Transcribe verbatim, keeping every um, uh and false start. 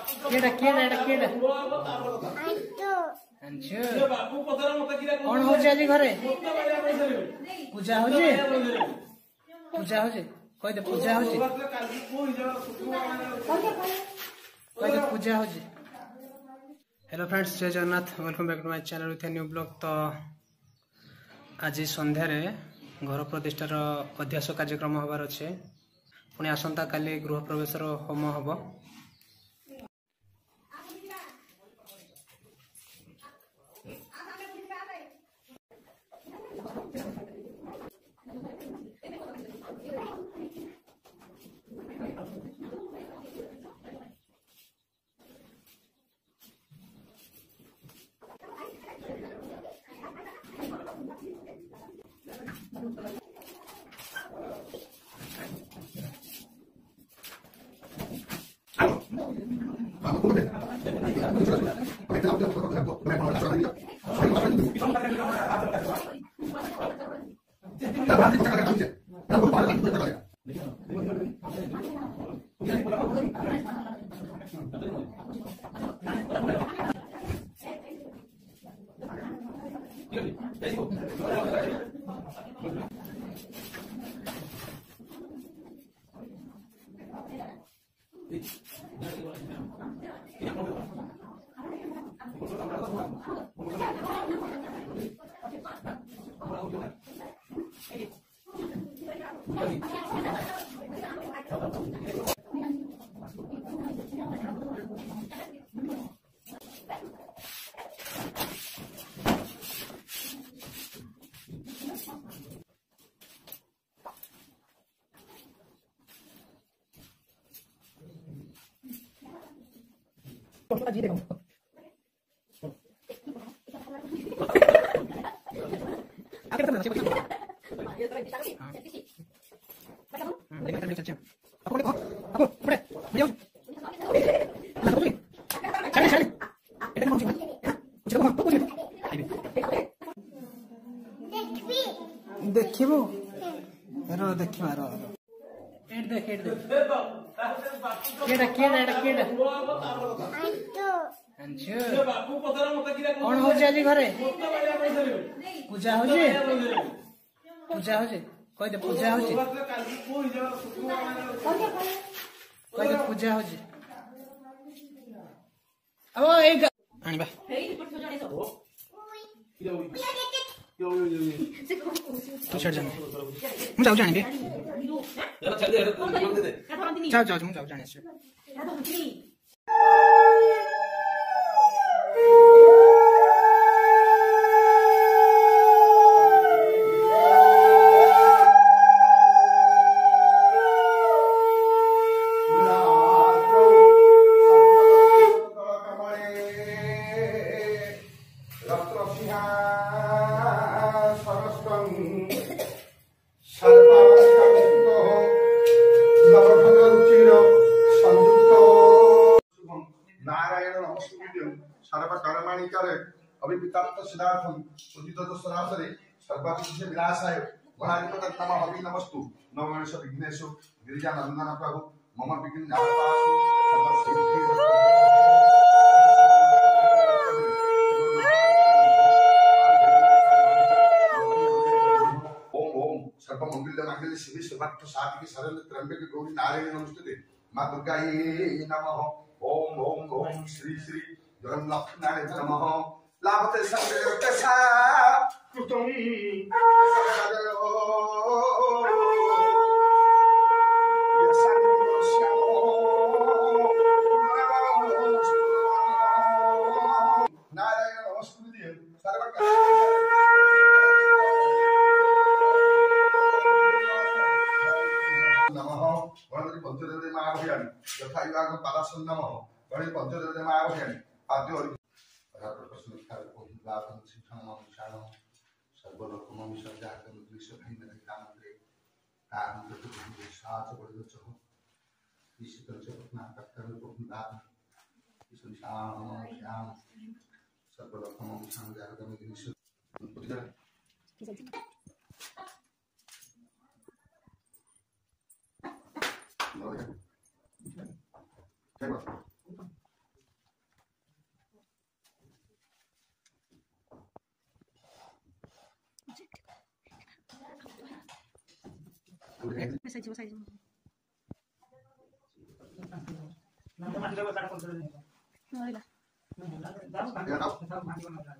केडा केडा एडा केडा अंशु कौन हो आज घरे पूजा हो पूजा हो कह दे पूजा हो कह दे पूजा हो। हेलो फ्रेंड्स, जय Jagannath, welcome back to my channel with new blog. तो आज संध्यार घर प्रतिष्ठार अध्यास कार्यक्रम होबार अच्छे, पुणी आसंता काली गृह प्रवेश होम हम। जी देखो आगे तो नसीब ये तो देखा देखा चल आपको देखो आपको बड़े भैया चल चल इधर मत चलो मत कुछ देखिबो रो देखिबा रो एड देख एड देख केडा केडा एडा केडा अंशु कौन हो आज घरे पूजा हो पूजा हो कह दे पूजा हो कह दे पूजा हो अब एक आनिबा तू छड़ जाने मु जाऊ जाने जाओ जाओ मु जाऊ जाने से अभिपिताप्त सिद्धार्थम उदित सरासरे सर्वाभिषेक विनाशाय गणाधिपत नमः हरि नमस्तु नवगणेश विघ्नेशु गिरिजा नंदन प्रभु मम विघ्न नाशु सर्वसिद्धि ओम ओम सर्वमंगल मंगल शिवे सर्वार्थ साधिके शरण्य त्र्यंबके गौरी नारायणी नमस्ते मां दुर्गायै नमः। ओम ओम ओम श्री श्री जगन्नाथाय नमः। लाभते संगते सा कुतुम सजयो ये संगोश्यामो नारायण नमस्कृत्य सर्वका नमः। गणपति पंचदेव महाभयानि यथा युगाग पादासन नमः। गणपति पंचदेव महाभयानि आद्य सर्वलोकम विसर्जातम दृश्यभैनकामग्रे ताहं तत्त्वं शाचपरिदचः ईश्वरचरत्नाकर्तव्यपुण्डात् ईश्वरशाम श्याम सर्वलोकम विसर्जातम दृश्य ସାଇଜ ସାଇଜ ମରିଲା